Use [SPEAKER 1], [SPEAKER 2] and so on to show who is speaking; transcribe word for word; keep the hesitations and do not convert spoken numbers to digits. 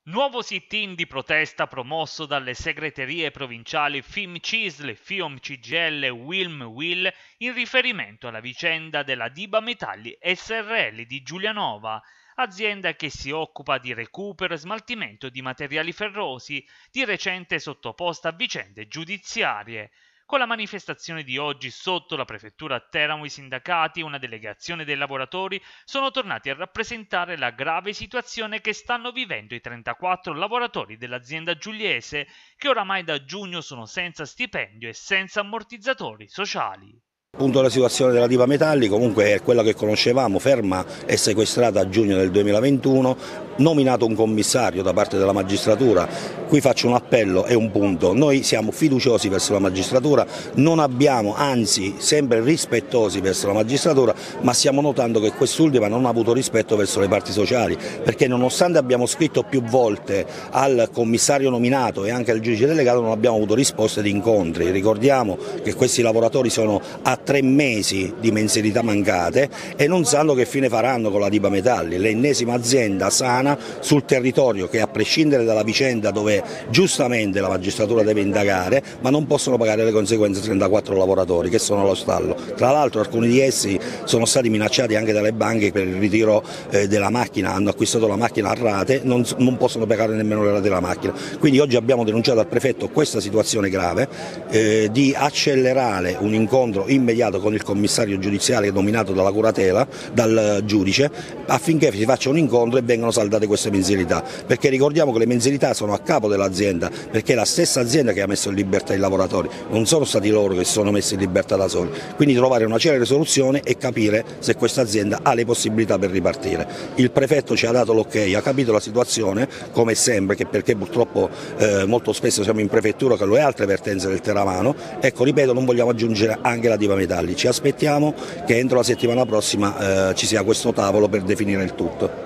[SPEAKER 1] Nuovo sit-in di protesta promosso dalle segreterie provinciali FIMCISL, FIOM-C G I L e WILM-WIL in riferimento alla vicenda della Diba Metalli S R L di Giulianova, azienda che si occupa di recupero e smaltimento di materiali ferrosi, di recente sottoposta a vicende giudiziarie. Con la manifestazione di oggi sotto la prefettura a Teramo, i sindacati e una delegazione dei lavoratori sono tornati a rappresentare la grave situazione che stanno vivendo i trentaquattro lavoratori dell'azienda giuliese che oramai da giugno sono senza stipendio e senza ammortizzatori sociali.
[SPEAKER 2] Appunto la situazione della Diba Metalli comunque è quella che conoscevamo, ferma e sequestrata a giugno del duemilaventuno, nominato un commissario da parte della magistratura. Qui faccio un appello e un punto: noi siamo fiduciosi verso la magistratura, non abbiamo, anzi sempre rispettosi verso la magistratura, ma stiamo notando che quest'ultima non ha avuto rispetto verso le parti sociali, perché nonostante abbiamo scritto più volte al commissario nominato e anche al giudice delegato non abbiamo avuto risposte di incontri. Ricordiamo che questi lavoratori sono a tre mesi di mensilità mancate e non sanno che fine faranno con la Diba Metalli, l'ennesima azienda sana sul territorio che, a prescindere dalla vicenda dove giustamente la magistratura deve indagare, ma non possono pagare le conseguenze trentaquattro lavoratori che sono allo stallo. Tra l'altro alcuni di essi sono stati minacciati anche dalle banche per il ritiro eh, della macchina, hanno acquistato la macchina a rate, non, non possono pagare nemmeno le rate della macchina. Quindi oggi abbiamo denunciato al prefetto questa situazione grave, eh, di accelerare un incontro immediato con il commissario giudiziario nominato dalla curatela, dal giudice, affinché si faccia un incontro e vengano saldate queste mensilità, perché ricordiamo che le mensilità sono a capo dell'azienda, perché è la stessa azienda che ha messo in libertà i lavoratori, non sono stati loro che si sono messi in libertà da soli. Quindi trovare una celere soluzione e capire se questa azienda ha le possibilità per ripartire. Il prefetto ci ha dato l'ok, ha capito la situazione come sempre, che perché purtroppo eh, molto spesso siamo in prefettura con le altre vertenze del Teramano. Ecco, ripeto, non vogliamo aggiungere anche la Diba Metalli, ci aspettiamo che entro la settimana prossima eh, ci sia questo tavolo per definire il tutto.